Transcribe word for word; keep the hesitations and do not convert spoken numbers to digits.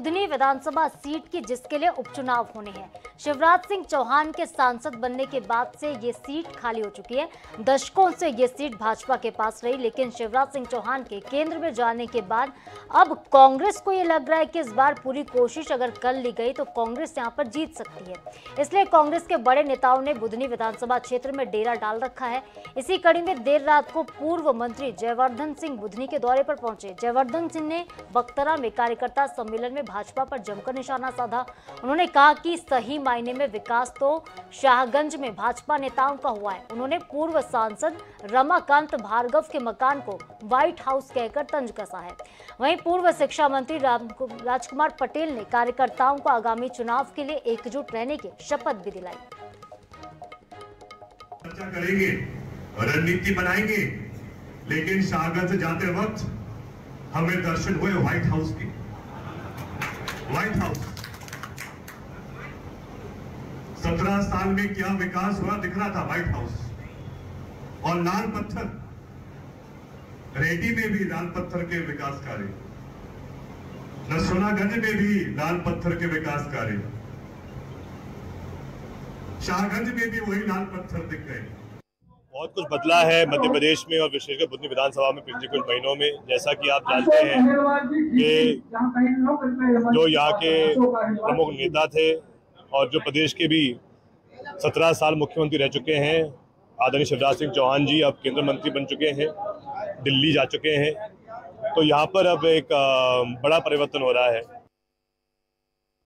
बुधनी विधानसभा seat की जिसके लिए उपचुनाव होने हैं। शिवराज सिंह चौहान के सांसद बनने के बाद से ये सीट खाली हो चुकी है। दशकों से ये सीट भाजपा के पास रही, लेकिन शिवराज सिंह चौहान के केंद्र में जाने के बाद अब कांग्रेस को ये लग रहा है कि इस बार पूरी कोशिश अगर कर ली गई तो कांग्रेस यहाँ पर जीत सकती है। इसलिए कांग्रेस के बड़े नेताओं ने बुधनी विधानसभा क्षेत्र में डेरा डाल रखा है। इसी कड़ी में देर रात को पूर्व मंत्री जयवर्धन सिंह बुधनी के दौरे पर पहुंचे। जयवर्धन सिंह ने बख्तरा में कार्यकर्ता सम्मेलन में भाजपा पर जमकर निशाना साधा। उन्होंने कहा कि सही मायने में विकास तो शाहगंज में भाजपा नेताओं का हुआ है। उन्होंने पूर्व सांसद रमाकांत भार्गव के मकान को व्हाइट हाउस कहकर तंज कसा है। वहीं पूर्व शिक्षा मंत्री राजकुमार पटेल ने कार्यकर्ताओं को आगामी चुनाव के लिए एकजुट रहने की शपथ भी दिलाई। चर्चा करेंगे, रणनीति बनाएंगे, लेकिन शाहगंज जाते वक्त हमें दर्शन हुए व्हाइट हाउस की। व्हाइट हाउस सत्रह साल में क्या विकास हुआ दिख रहा था। व्हाइट हाउस और लाल पत्थर, रेडी में भी लाल पत्थर के विकास कार्य, नरसोनागंज में भी लाल पत्थर के विकास कार्य, शाहगंज में भी वही लाल पत्थर दिख रहे। बहुत कुछ बदला है मध्य प्रदेश में और विशेषकर बुधनी विधानसभा में पिछले कुछ महीनों में। जैसा कि आप जानते हैं कि जो यहाँ के प्रमुख नेता थे और जो प्रदेश के भी सत्रह साल मुख्यमंत्री रह चुके हैं, आदरणीय शिवराज सिंह चौहान जी अब केंद्रीय मंत्री बन चुके हैं, दिल्ली जा चुके हैं। तो यहाँ पर अब एक बड़ा परिवर्तन हो रहा है।